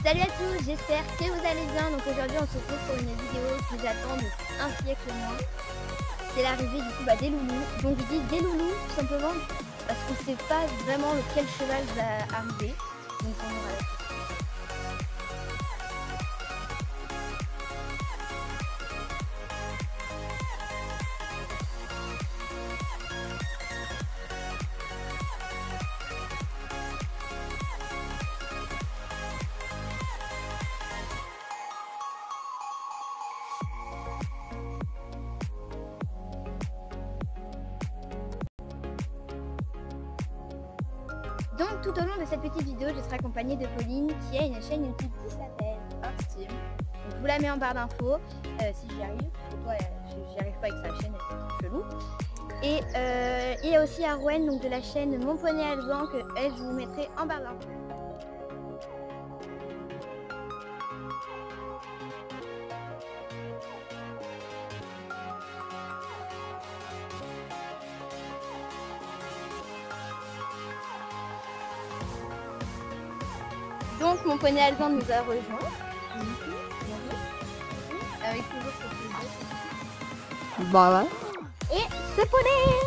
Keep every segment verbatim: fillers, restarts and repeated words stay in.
Salut à tous, j'espère que vous allez bien. Donc aujourd'hui on se retrouve pour une vidéo que j'attends depuis un siècle au moins. C'est l'arrivée du coup bah, des loulous. Donc je dis des loulous tout simplement parce qu'on ne sait pas vraiment lequel cheval va arriver. Donc on aura la Donc tout au long de cette petite vidéo, je serai accompagnée de Pauline qui a une chaîne YouTube qui s'appelle Hearthstone. Donc je vous la mets en barre d'infos euh, si j'y arrive. Parce que toi, j'y arrive pas avec sa chaîne, c'est chelou. Et euh, il y a aussi Arwen donc de la chaîne Mon Poney Alban que elle je vous mettrai en barre d'infos. Donc Mon Poney Alban nous a rejoint. Avec toujours ce plaisir. Bah ouais. Et ce poney.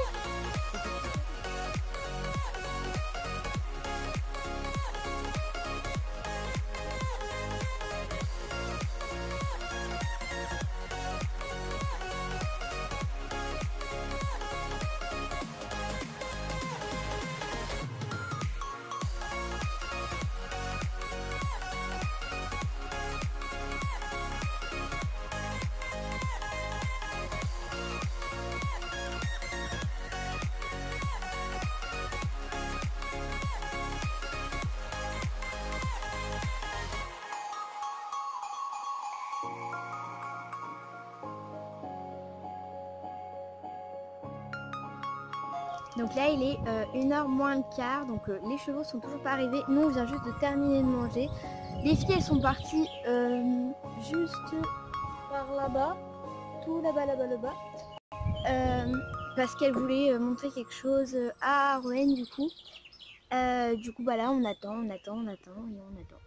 Donc là il est euh, une heure moins le quart, donc euh, les chevaux sont toujours pas arrivés. Nous on vient juste de terminer de manger. Les filles elles sont parties euh, juste par là-bas, tout là-bas, là-bas, là-bas. Euh, parce qu'elles voulaient euh, montrer quelque chose à Arwen du coup. Euh, du coup bah là on attend, on attend, on attend, et on attend.